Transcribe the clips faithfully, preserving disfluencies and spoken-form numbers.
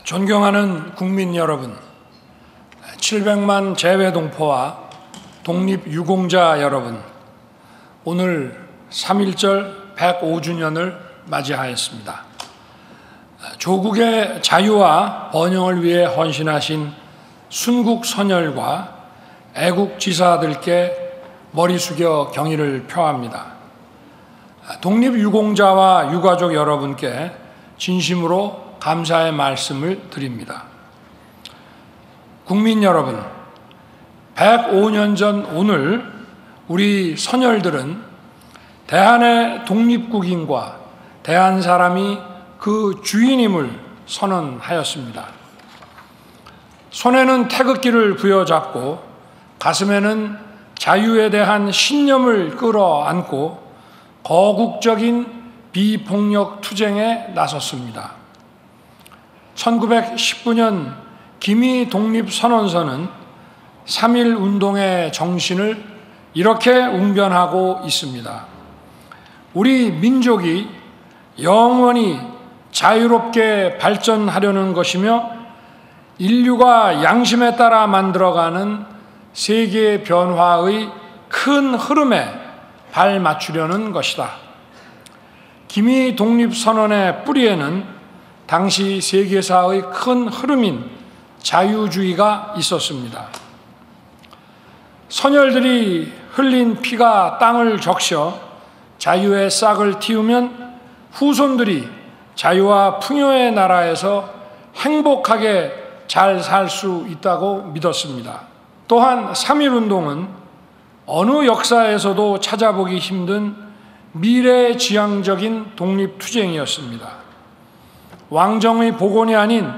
존경하는 국민 여러분, 칠백만 재외동포와 독립유공자 여러분, 오늘 삼일절 백오 주년을 맞이하였습니다. 조국의 자유와 번영을 위해 헌신하신 순국 선열과 애국 지사들께 머리 숙여 경의를 표합니다. 독립유공자와 유가족 여러분께 진심으로 감사의 말씀을 드립니다. 국민 여러분, 백오 년 전 오늘 우리 선열들은 대한의 독립국인과 대한 사람이 그 주인임을 선언하였습니다. 손에는 태극기를 부여잡고 가슴에는 자유에 대한 신념을 끌어안고 거국적인 비폭력 투쟁에 나섰습니다. 천구백십구 년 기미 독립선언서는 삼일 운동의 정신을 이렇게 웅변하고 있습니다. 우리 민족이 영원히 자유롭게 발전하려는 것이며 인류가 양심에 따라 만들어가는 세계 변화의 큰 흐름에 발맞추려는 것이다. 기미 독립선언의 뿌리에는 당시 세계사의 큰 흐름인 자유주의가 있었습니다. 선열들이 흘린 피가 땅을 적셔 자유의 싹을 틔우면 후손들이 자유와 풍요의 나라에서 행복하게 잘 살 수 있다고 믿었습니다. 또한 삼일운동은 어느 역사에서도 찾아보기 힘든 미래지향적인 독립투쟁이었습니다. 왕정의 복원이 아닌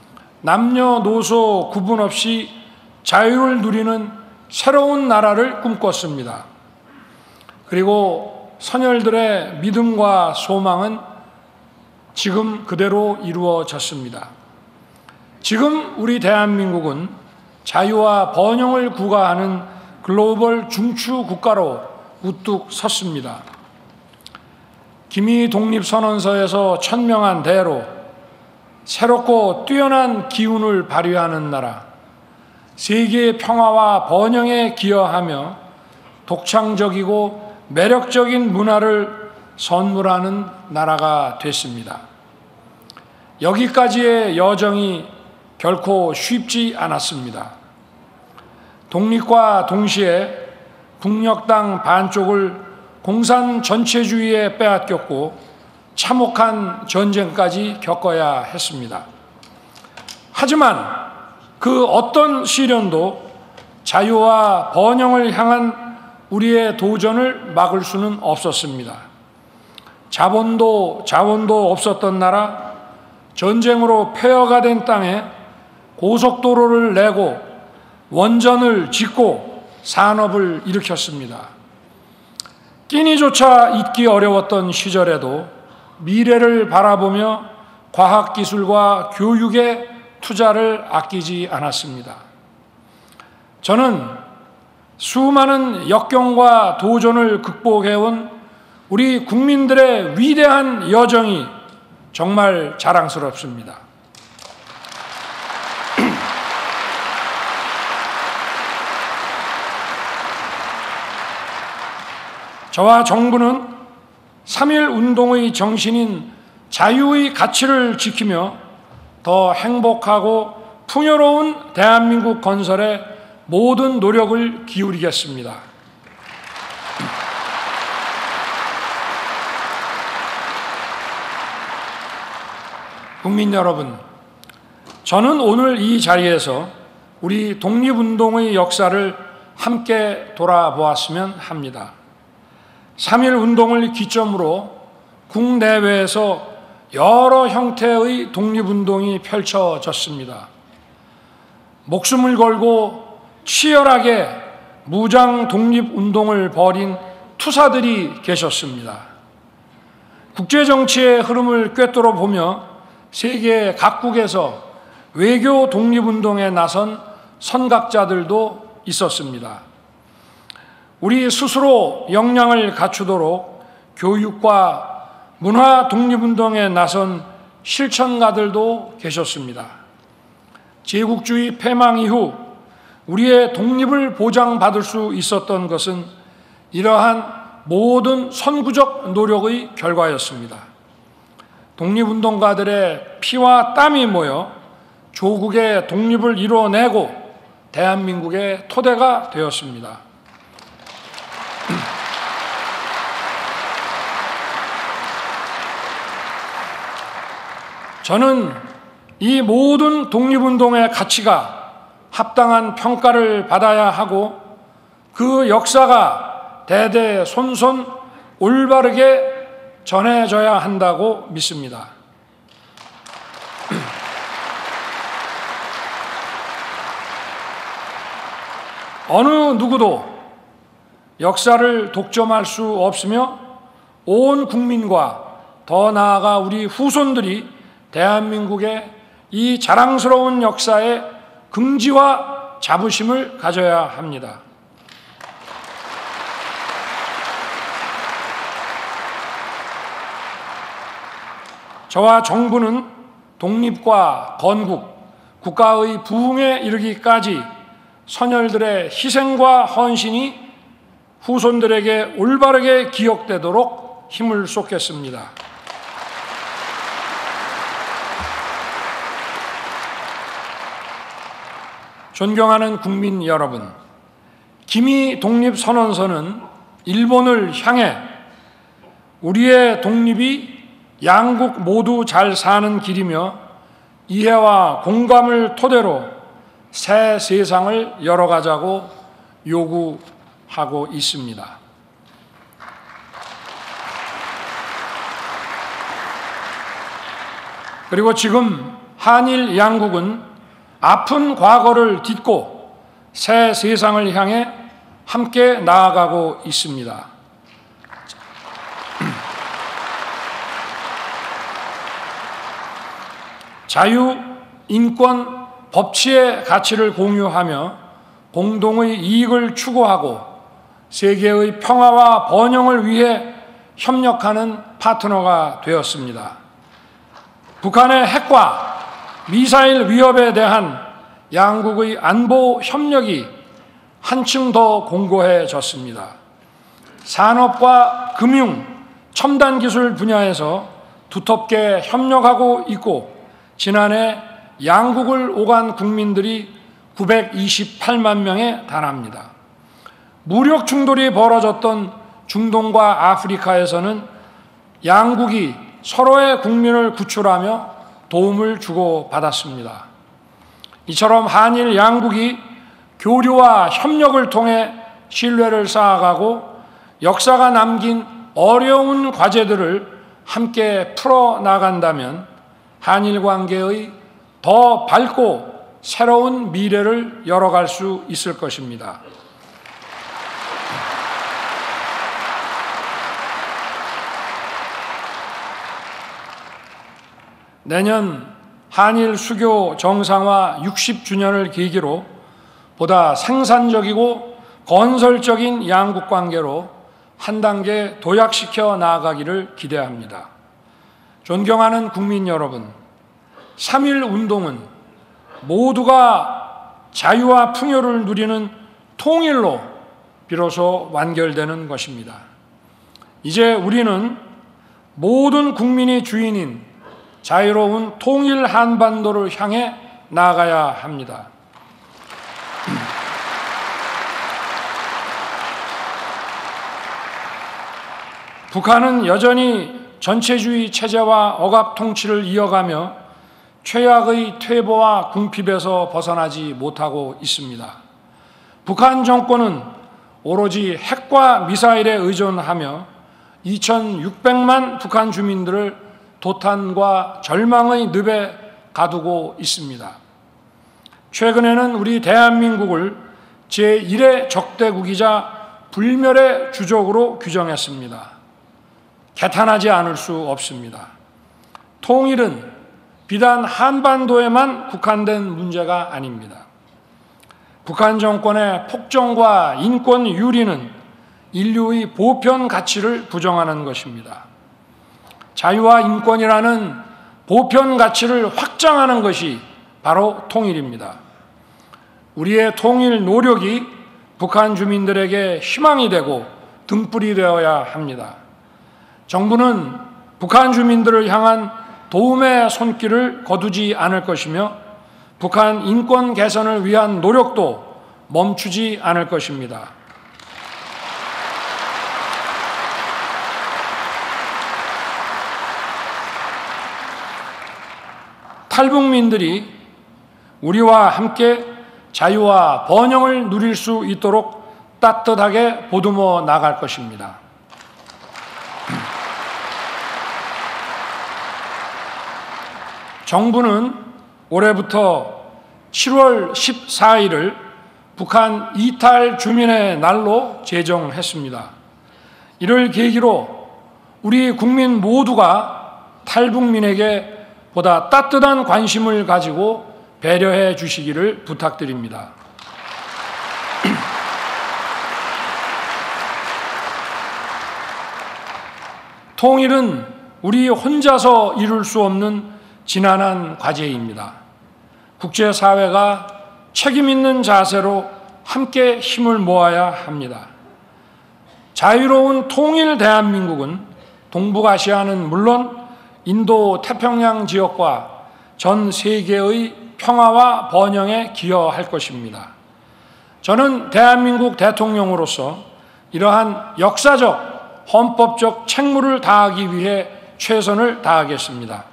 남녀노소 구분 없이 자유를 누리는 새로운 나라를 꿈꿨습니다. 그리고 선열들의 믿음과 소망은 지금 그대로 이루어졌습니다. 지금 우리 대한민국은 자유와 번영을 구가하는 글로벌 중추 국가로 우뚝 섰습니다. 기미 독립선언서에서 천명한 대로 새롭고 뛰어난 기운을 발휘하는 나라, 세계의 평화와 번영에 기여하며 독창적이고 매력적인 문화를 선물하는 나라가 됐습니다. 여기까지의 여정이 결코 쉽지 않았습니다. 독립과 동시에 북녘 땅 반쪽을 공산 전체주의에 빼앗겼고 참혹한 전쟁까지 겪어야 했습니다. 하지만 그 어떤 시련도 자유와 번영을 향한 우리의 도전을 막을 수는 없었습니다. 자본도 자원도 없었던 나라, 전쟁으로 폐허가 된 땅에 고속도로를 내고 원전을 짓고 산업을 일으켰습니다. 끼니조차 잊기 어려웠던 시절에도 미래를 바라보며 과학기술과 교육에 투자를 아끼지 않았습니다. 저는 수많은 역경과 도전을 극복해온 우리 국민들의 위대한 여정이 정말 자랑스럽습니다. 저와 정부는 삼일 운동의 정신인 자유의 가치를 지키며 더 행복하고 풍요로운 대한민국 건설에 모든 노력을 기울이겠습니다. 국민 여러분, 저는 오늘 이 자리에서 우리 독립운동의 역사를 함께 돌아보았으면 합니다. 삼일 운동을 기점으로 국내외에서 여러 형태의 독립운동이 펼쳐졌습니다. 목숨을 걸고 치열하게 무장 독립운동을 벌인 투사들이 계셨습니다. 국제정치의 흐름을 꿰뚫어 보며 세계 각국에서 외교 독립운동에 나선 선각자들도 있었습니다. 우리 스스로 역량을 갖추도록 교육과 문화 독립운동에 나선 실천가들도 계셨습니다. 제국주의 패망 이후 우리의 독립을 보장받을 수 있었던 것은 이러한 모든 선구적 노력의 결과였습니다. 독립운동가들의 피와 땀이 모여 조국의 독립을 이뤄내고 대한민국의 토대가 되었습니다. 저는 이 모든 독립운동의 가치가 합당한 평가를 받아야 하고 그 역사가 대대손손 올바르게 전해져야 한다고 믿습니다. 어느 누구도 역사를 독점할 수 없으며 온 국민과 더 나아가 우리 후손들이 대한민국의 이 자랑스러운 역사에 긍지와 자부심을 가져야 합니다. 저와 정부는 독립과 건국, 국가의 부흥에 이르기까지 선열들의 희생과 헌신이 후손들에게 올바르게 기억되도록 힘을 쏟겠습니다. 존경하는 국민 여러분, 기미 독립선언서는 일본을 향해 우리의 독립이 양국 모두 잘 사는 길이며 이해와 공감을 토대로 새 세상을 열어가자고 요구하고 있습니다. 그리고 지금 한일 양국은 아픈 과거를 딛고 새 세상을 향해 함께 나아가고 있습니다. 자유, 인권, 법치의 가치를 공유하며 공동의 이익을 추구하고 세계의 평화와 번영을 위해 협력하는 파트너가 되었습니다. 북한의 핵과 미사일 위협에 대한 양국의 안보 협력이 한층 더 공고해졌습니다. 산업과 금융, 첨단 기술 분야에서 두텁게 협력하고 있고 지난해 양국을 오간 국민들이 구백이십팔만 명에 달합니다. 무력 충돌이 벌어졌던 중동과 아프리카에서는 양국이 서로의 국민을 구출하며 도움을 주고받았습니다. 이처럼 한일 양국이 교류와 협력을 통해 신뢰를 쌓아가고 역사가 남긴 어려운 과제들을 함께 풀어나간다면 한일 관계의 더 밝고 새로운 미래를 열어갈 수 있을 것입니다. 내년 한일 수교 정상화 육십 주년을 계기로 보다 생산적이고 건설적인 양국 관계로 한 단계 도약시켜 나아가기를 기대합니다. 존경하는 국민 여러분, 삼일 운동은 모두가 자유와 풍요를 누리는 통일로 비로소 완결되는 것입니다. 이제 우리는 모든 국민이 주인인 자유로운 통일 한반도를 향해 나아가야 합니다. 북한은 여전히 전체주의 체제와 억압 통치를 이어가며 최악의 퇴보와 궁핍에서 벗어나지 못하고 있습니다. 북한 정권은 오로지 핵과 미사일에 의존하며 이천육백만 북한 주민들을 도탄과 절망의 늪에 가두고 있습니다. 최근에는 우리 대한민국을 제일의 적대국이자 불멸의 주적으로 규정했습니다. 개탄하지 않을 수 없습니다. 통일은 비단 한반도에만 국한된 문제가 아닙니다. 북한 정권의 폭정과 인권 유린은 인류의 보편 가치를 부정하는 것입니다. 자유와 인권이라는 보편 가치를 확장하는 것이 바로 통일입니다. 우리의 통일 노력이 북한 주민들에게 희망이 되고 등불이 되어야 합니다. 정부는 북한 주민들을 향한 도움의 손길을 거두지 않을 것이며 북한 인권 개선을 위한 노력도 멈추지 않을 것입니다. 탈북민들이 우리와 함께 자유와 번영을 누릴 수 있도록 따뜻하게 보듬어 나갈 것입니다. 정부는 올해부터 칠월 십사일을 북한 이탈 주민의 날로 제정했습니다. 이를 계기로 우리 국민 모두가 탈북민에게 보다 따뜻한 관심을 가지고 배려해 주시기를 부탁드립니다. 통일은 우리 혼자서 이룰 수 없는 지난한 과제입니다. 국제사회가 책임 있는 자세로 함께 힘을 모아야 합니다. 자유로운 통일 대한민국은 동북아시아는 물론 인도 태평양 지역과 전 세계의 평화와 번영에 기여할 것입니다. 저는 대한민국 대통령으로서 이러한 역사적, 헌법적 책무를 다하기 위해 최선을 다하겠습니다.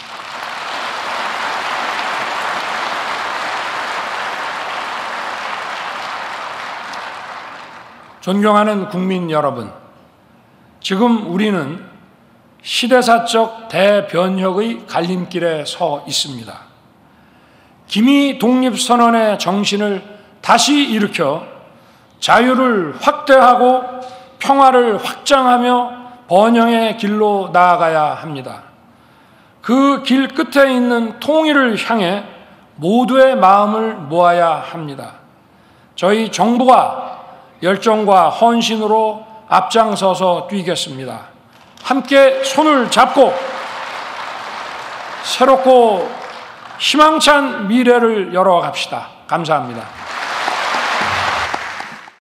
존경하는 국민 여러분, 지금 우리는 시대사적 대변혁의 갈림길에 서 있습니다. 기미 독립선언의 정신을 다시 일으켜 자유를 확대하고 평화를 확장하며 번영의 길로 나아가야 합니다. 그 길 끝에 있는 통일을 향해 모두의 마음을 모아야 합니다. 저희 정부가 열정과 헌신으로 앞장서서 뛰겠습니다. 함께 손을 잡고 새롭고 희망찬 미래를 열어갑시다. 감사합니다.